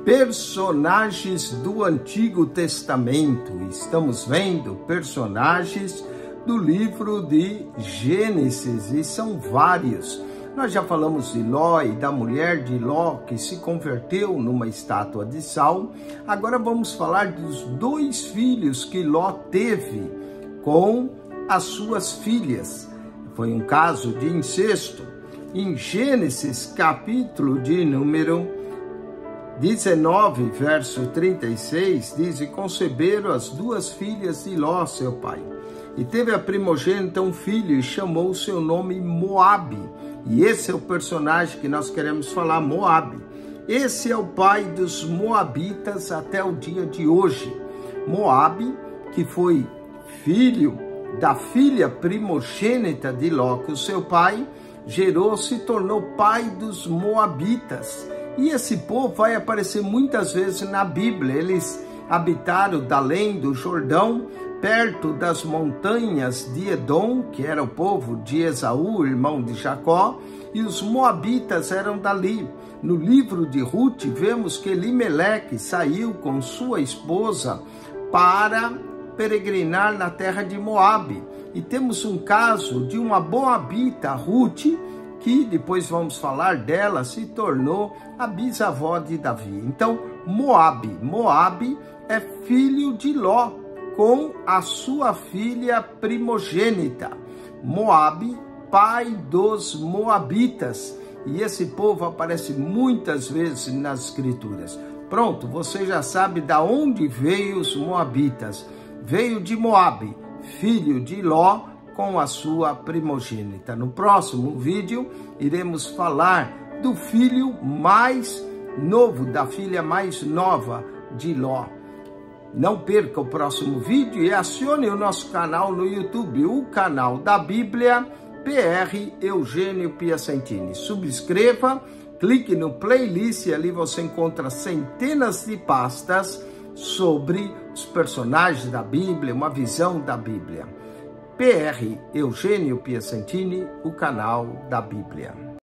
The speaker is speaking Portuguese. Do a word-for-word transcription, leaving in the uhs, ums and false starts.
personagens do Antigo Testamento. Estamos vendo personagens do livro de Gênesis e são vários. Nós já falamos de Ló e da mulher de Ló que se converteu numa estátua de sal. Agora vamos falar dos dois filhos que Ló teve com as suas filhas. Foi um caso de incesto. Em Gênesis, capítulo de número dezenove, verso trinta e seis, diz: e conceberam as duas filhas de Ló, seu pai. E teve a primogênita um filho e chamou o seu nome Moabe. E esse é o personagem que nós queremos falar, Moabe. Esse é o pai dos moabitas até o dia de hoje. Moabe, que foi filho da filha primogênita de Ló, que o seu pai gerou, se tornou pai dos moabitas. E esse povo vai aparecer muitas vezes na Bíblia. Eles habitaram da além do Jordão, perto das montanhas de Edom, que era o povo de Esaú, irmão de Jacó, e os moabitas eram dali. No livro de Ruth, vemos que Elimeleque saiu com sua esposa para peregrinar na terra de Moabe. E temos um caso de uma moabita, Ruth, que depois vamos falar dela, se tornou a bisavó de Davi. Então, Moabe, Moabe é filho de Ló, com a sua filha primogênita. Moabe, pai dos moabitas. E esse povo aparece muitas vezes nas escrituras. Pronto, você já sabe da onde veio os moabitas. Veio de Moabe, filho de Ló, com a sua primogênita. No próximo vídeo, iremos falar do filho mais novo, da filha mais nova de Ló. Não perca o próximo vídeo e acione o nosso canal no YouTube, o canal da Bíblia, P R Eugênio Piacentini. Subscreva, clique no playlist e ali você encontra centenas de pastas sobre os personagens da Bíblia, uma visão da Bíblia. P R Eugênio Piacentini, o canal da Bíblia.